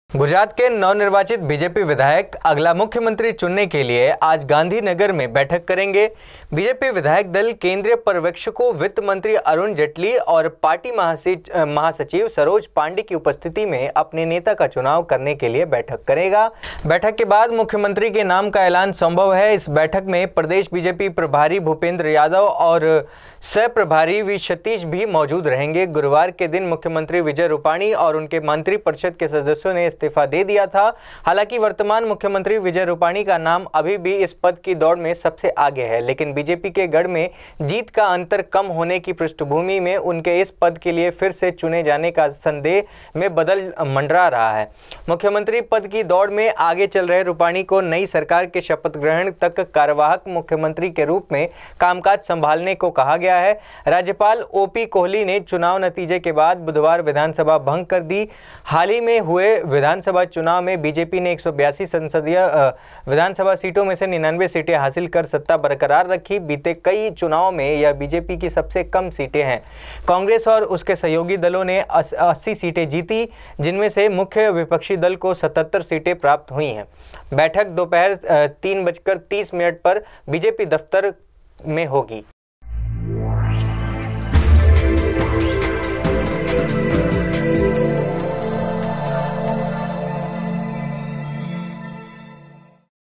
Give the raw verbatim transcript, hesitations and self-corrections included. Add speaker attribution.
Speaker 1: गुजरात के नवनिर्वाचित बीजेपी विधायक अगला मुख्यमंत्री चुनने के लिए आज गांधीनगर में बैठक करेंगे। बीजेपी विधायक दल केंद्रीय पर्यवेक्षकों, वित्त मंत्री अरुण जेटली और पार्टी महासचिव सरोज पांडे की उपस्थिति में अपने नेता का चुनाव करने के लिए बैठक करेगा। बैठक के बाद मुख्यमंत्री के नाम का ऐलान संभव है। इस बैठक में प्रदेश बीजेपी प्रभारी भूपेंद्र यादव और सह प्रभारी वी सतीश भी मौजूद रहेंगे। गुरुवार के दिन मुख्यमंत्री विजय रूपाणी और उनके मंत्रिपरिषद के सदस्यों ने इस्तीफा दे दिया था। हालांकि वर्तमान मुख्यमंत्री विजय रूपाणी का नाम अभी भी इस पद की दौड़ में सबसे आगे है, लेकिन बीजेपी के गढ़ में जीत का अंतर कम होने की पृष्ठभूमि में उनके इस पद के लिए फिर से चुने जाने का संदेह में बदल मंडरा रहा है। मुख्यमंत्री पद की दौड़ में आगे चल रहे रूपाणी को नई सरकार के शपथ ग्रहण तक कार्यवाहक मुख्यमंत्री के रूप में कामकाज संभालने को कहा गया है। राज्यपाल ओपी कोहली ने चुनाव नतीजे के बाद बुधवार विधानसभा भंग कर दी। हाल ही में हुए विधानसभा चुनाव में बीजेपी ने एक सौ बयासी संसदीय विधानसभा सीटों में से निन्यानवे सीटें हासिल कर सत्ता बरकरार रखी। बीते कई चुनावों में यह बीजेपी की सबसे कम सीटें हैं। कांग्रेस और उसके सहयोगी दलों ने अस्सी सीटें जीती, जिनमें से मुख्य विपक्षी दल को सतहत्तर सीटें प्राप्त हुई हैं। बैठक दोपहर तीन बजकर तीस मिनट पर बीजेपी दफ्तर में होगी।